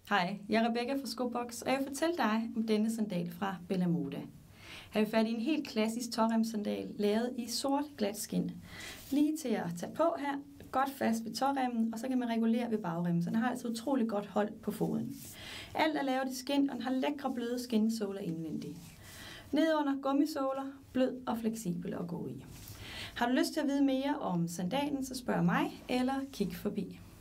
Hej, jeg er Rebecca fra Skobox, og jeg vil fortælle dig om denne sandal fra Bella Moda. Her er vi fat i en helt klassisk tåremsandal, lavet i sort glat skind. Lige til at tage på her, godt fast ved tåremmen, og så kan man regulere ved bagremmen, så den har altså utrolig godt hold på foden. Alt er lavet i skind, og den har lækre bløde skindsåler indvendigt. Nedunder gummisåler, blød og fleksibel at gå i. Har du lyst til at vide mere om sandalen, så spørg mig eller kig forbi.